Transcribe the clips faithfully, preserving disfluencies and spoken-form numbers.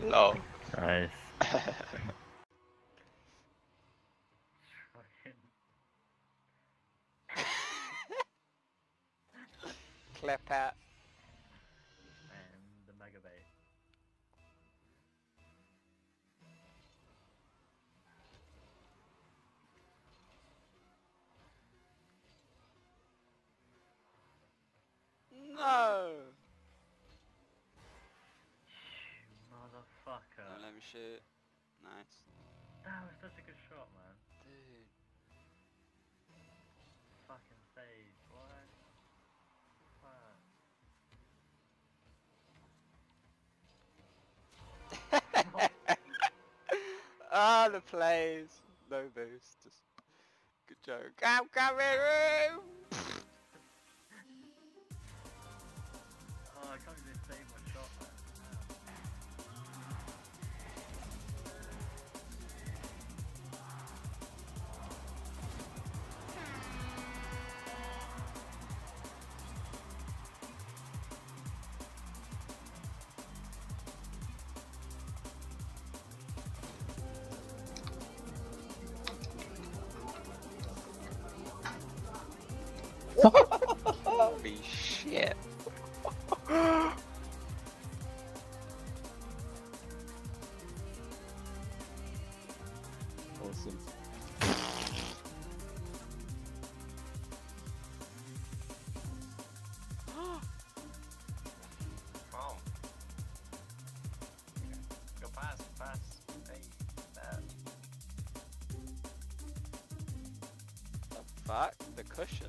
Lol. Nice. Clip it. And the mega bait. No! Motherfucker. No, let me shoot. Nice. That was such a good shot, man. Dude. Fucking save, what? Fuck. Ah, the plays. No boost. Just good joke. I'm coming! Oh, I can't even save my shot, man. Holy shit. Awesome. Wow. Go pass, pass. Hey, that. The fuck? The cushion.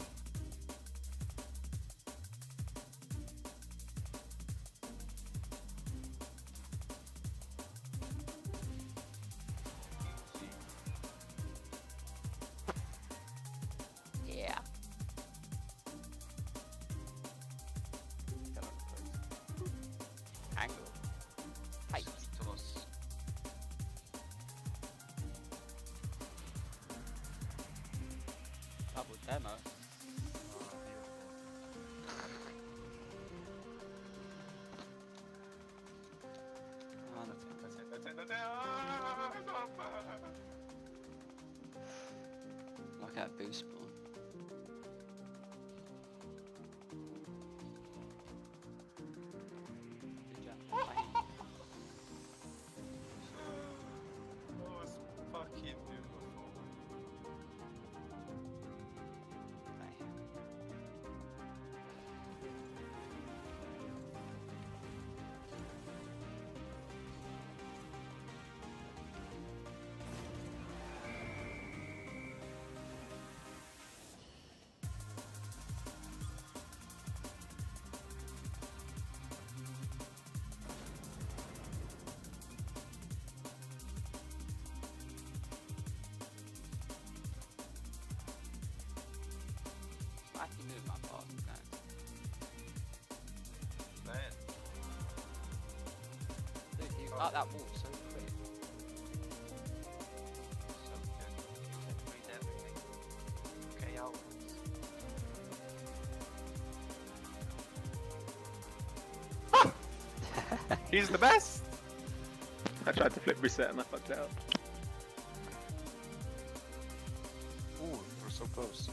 Yeah. Angle. Height. Todos. Double demo. Oh, that's it. That's it, that's it, that's it. Ah, Look at boost spawn. Good job. That was fucking beautiful. I can move my boss, guys. Man. Dude, you got that wall so quick. So good. Read everything. Okay, hours. He's the best! I tried to flip reset and I fucked it up. Ooh, we're so close.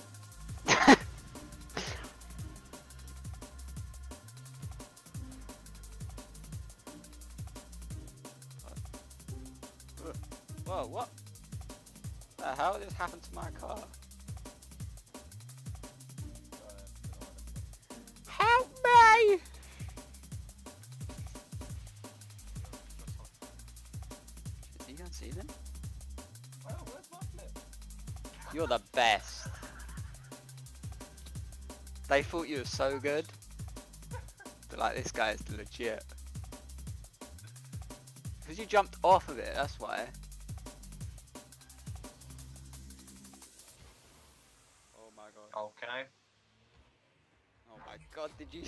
Whoa, what? The hell just happened to my car? Help me! You don't see them? Well, where's my flip? You're the best. They thought you were so good. They're like, this guy is legit. Because you jumped off of it, that's why. Oh my god. Okay. Oh my god, did you...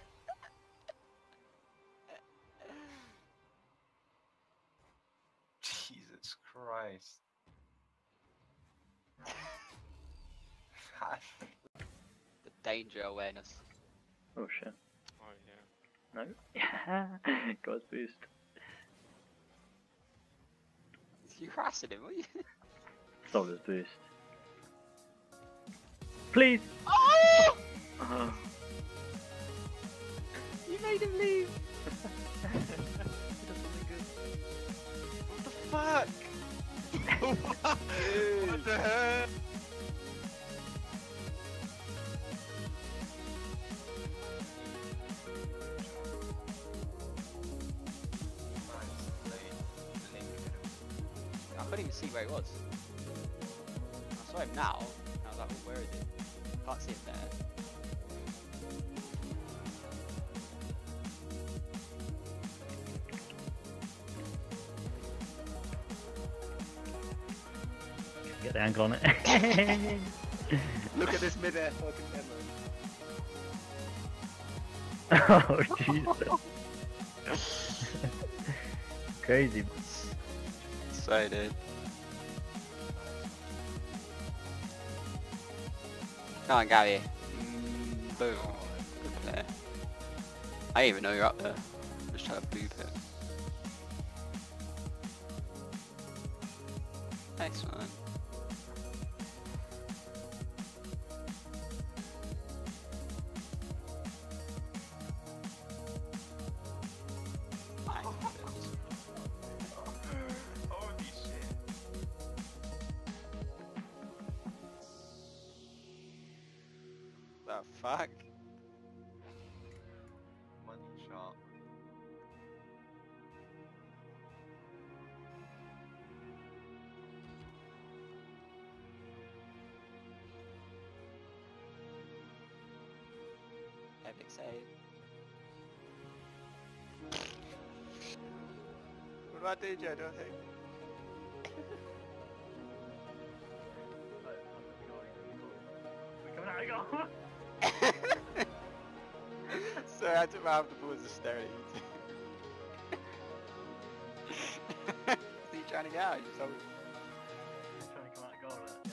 Jesus Christ. The danger awareness. Oh shit. Oh yeah. No? Yeah. God's boost. You harassing him, are you? Stole his boost. Please! Oh! Uh, You made him leave! What the fuck? What? Dude. What the heck? I couldn't even see where he was. I saw him now, and I was like, well, where is he? Can't see him there. Get the angle on it. look at this mid-air fucking Oh, Jesus. Crazy. So, dude. Come on, Gabby. Mm, boom. Good play. I didn't even know you're up there. I'm just trying to boop it. Nice one. Holy shit. The fuck? Money shot. Epic save. What do I do, Joe? Do I think? We're coming out of goal. So I had to round the balls of staring at you two. Are you trying to get out? You told me. Trying to come out of goal. Like,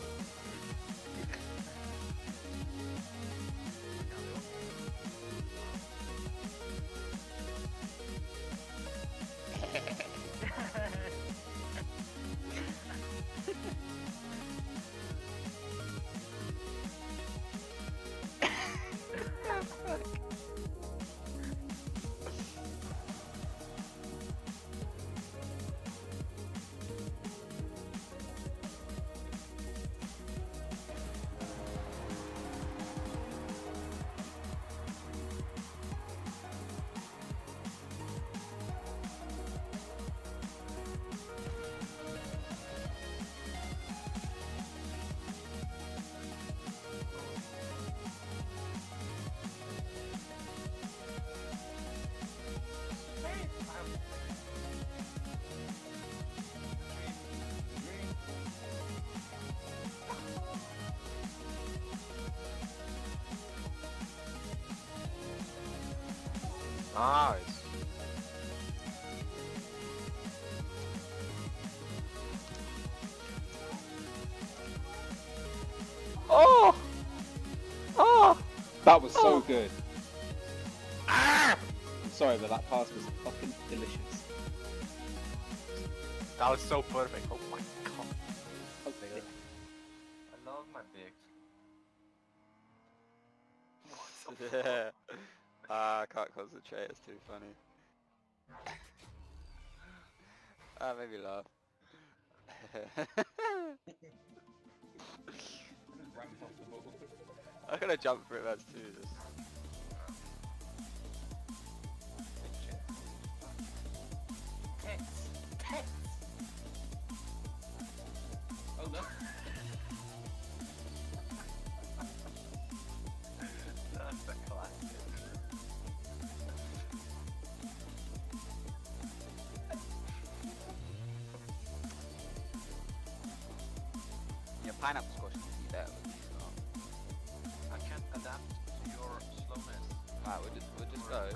Nice. Oh! Oh! That was so Oh. good. Ah! I'm sorry, but that pass was fucking delicious. That was so perfect. Oh my god. Oh, I love my dicks. Yeah. Ah, I can't concentrate, it's too funny. Ah, made me laugh. I could have jumped for it, that's too. Just... Oh no. That's a classic. Yeah, pineapple squash would be better with these not. I can't adapt to your slowness. Alright, we'll just, we'll just go.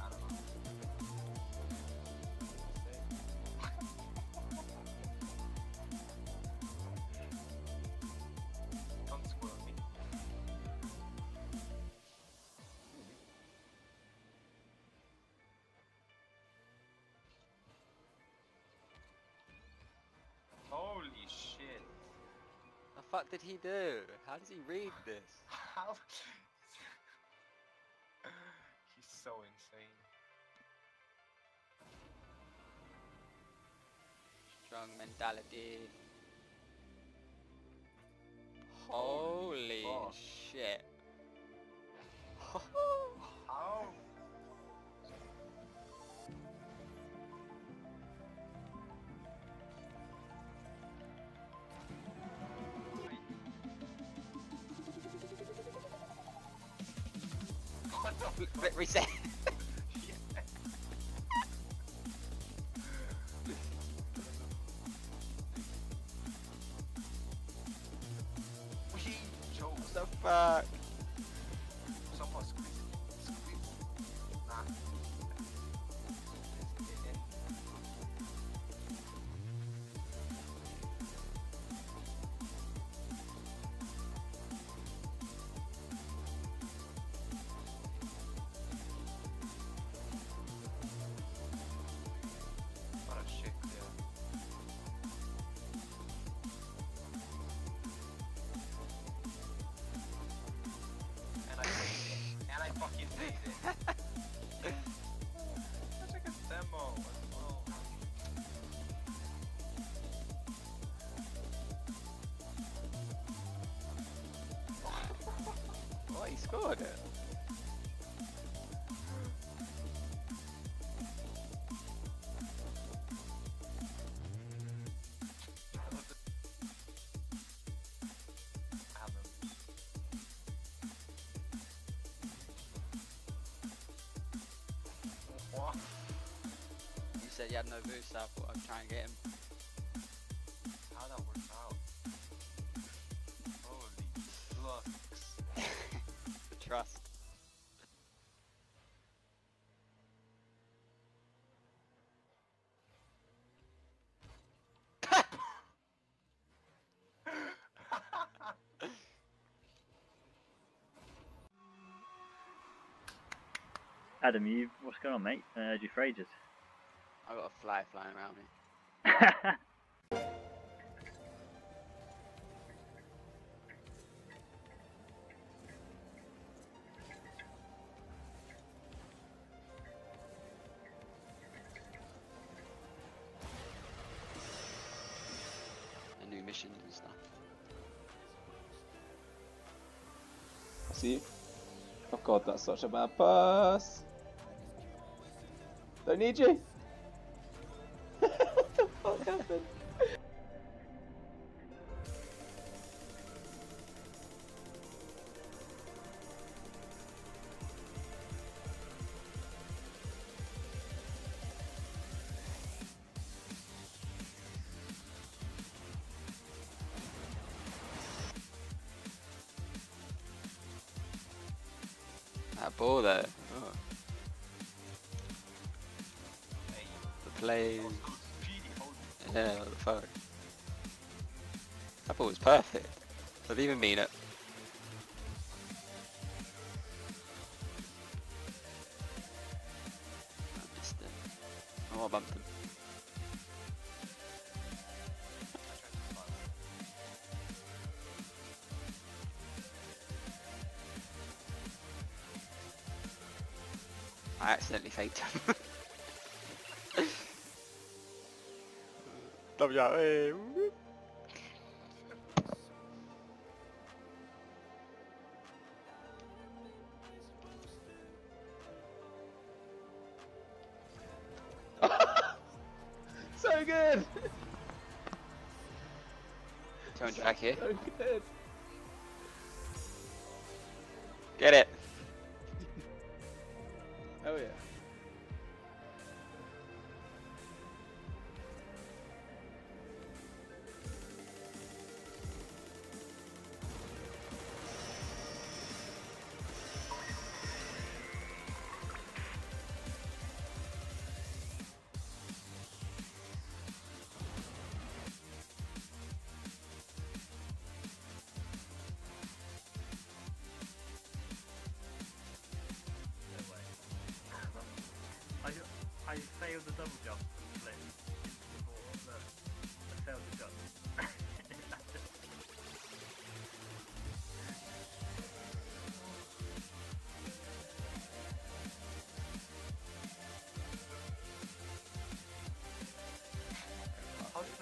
Don't squirm me. fuck did he do? How does he read this? How? He's so insane. Strong mentality. Holy fuck. shit. How? What the fuck? Re- Reset. We chose. What the fuck? Someone squeeze. Squeeze. Nah. What a shit clear. And I made it. And I fucking made it. That's like a demo as well. What, he scored it? What? You said you had no boost, so I thought I'd try and get him. How that works out? Holy flux. The trust. Adam, you, what's going on, mate? Uh, heard you for ages. I got a fly flying around me. And new missions and stuff. See you. Oh god, that's such a bad pass. Don't need you. What the fuck happened? That ball though. Oh. The play. Yeah, what the fuck. That ball was perfect. I didn't even mean it. I missed it. Oh, I bumped him. I accidentally faked him. W A. So good! Turn back here. So good! Get it. Oh yeah. I, I failed the double jump and flip into the ball. Look, I failed the jump.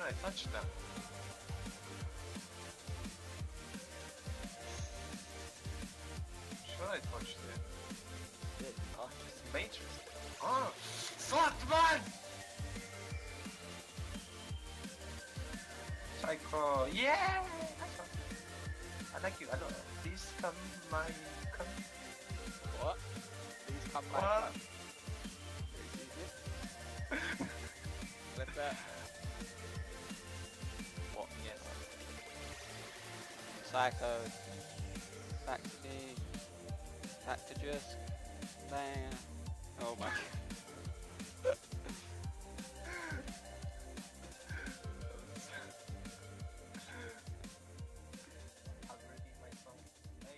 Should I touch them? Should I touch them? Oh, just Matrix. Oh, fuck, man! Psycho, yeah! I like you. I don't. Please come, my come. What? Please come What? back. What's that? What? Yes. Psycho. Back to me. Back to just. Bang. Oh my god. I'm reading my song. Hey.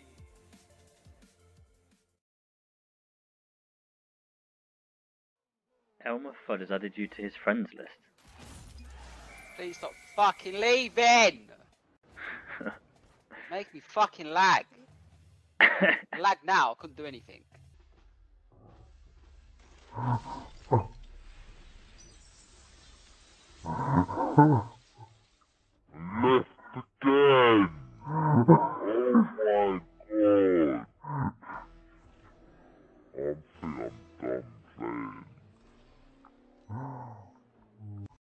Elmer Fudd has added you to his friends list. Please stop fucking leaving! Make me fucking lag. Lag now, I couldn't do anything. Oh.